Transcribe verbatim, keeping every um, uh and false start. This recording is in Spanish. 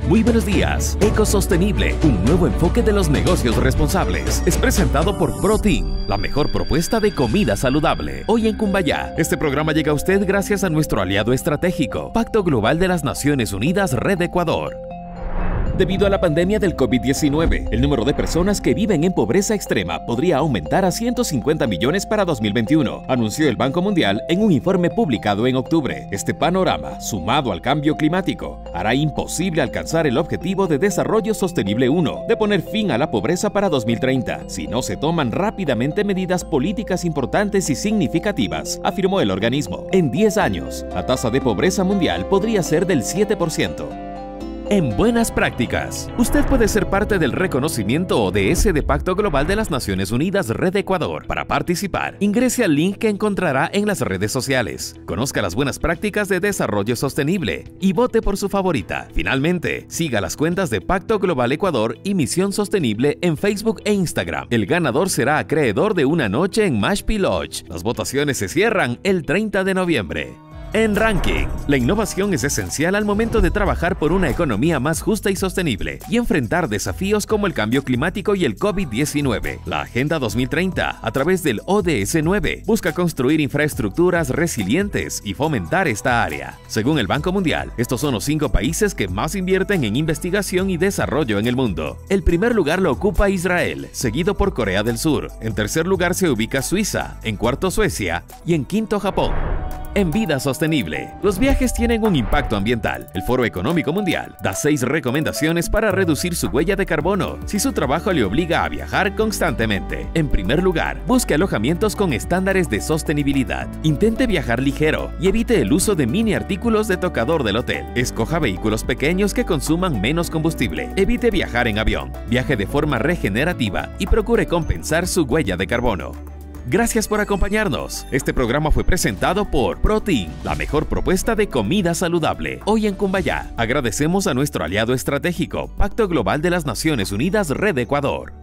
Muy buenos días. Ecosostenible, un nuevo enfoque de los negocios responsables. Es presentado por Protein, la mejor propuesta de comida saludable. Hoy en Cumbayá, este programa llega a usted gracias a nuestro aliado estratégico, Pacto Global de las Naciones Unidas Red Ecuador. Debido a la pandemia del COVID diecinueve, el número de personas que viven en pobreza extrema podría aumentar a ciento cincuenta millones para dos mil veintiuno, anunció el Banco Mundial en un informe publicado en octubre. Este panorama, sumado al cambio climático, hará imposible alcanzar el Objetivo de Desarrollo Sostenible uno de poner fin a la pobreza para dos mil treinta, si no se toman rápidamente medidas políticas importantes y significativas, afirmó el organismo. En diez años, la tasa de pobreza mundial podría ser del siete por ciento. En Buenas Prácticas, usted puede ser parte del reconocimiento O D S de Pacto Global de las Naciones Unidas Red Ecuador. Para participar, ingrese al link que encontrará en las redes sociales. Conozca las buenas prácticas de desarrollo sostenible y vote por su favorita. Finalmente, siga las cuentas de Pacto Global Ecuador y Misión Sostenible en Facebook e Instagram. El ganador será acreedor de una noche en Mashpee Lodge. Las votaciones se cierran el treinta de noviembre. En Ranking, la innovación es esencial al momento de trabajar por una economía más justa y sostenible y enfrentar desafíos como el cambio climático y el COVID diecinueve. La Agenda dos mil treinta, a través del O D S nueve, busca construir infraestructuras resilientes y fomentar esta área. Según el Banco Mundial, estos son los cinco países que más invierten en investigación y desarrollo en el mundo. El primer lugar lo ocupa Israel, seguido por Corea del Sur. En tercer lugar se ubica Suiza, en cuarto Suecia y en quinto Japón. En Vida Sostenible, los viajes tienen un impacto ambiental. El Foro Económico Mundial da seis recomendaciones para reducir su huella de carbono si su trabajo le obliga a viajar constantemente. En primer lugar, busque alojamientos con estándares de sostenibilidad. Intente viajar ligero y evite el uso de mini artículos de tocador del hotel. Escoja vehículos pequeños que consuman menos combustible. Evite viajar en avión. Viaje de forma regenerativa y procure compensar su huella de carbono. Gracias por acompañarnos. Este programa fue presentado por Protein, la mejor propuesta de comida saludable. Hoy en Cumbayá, agradecemos a nuestro aliado estratégico, Pacto Global de las Naciones Unidas Red Ecuador.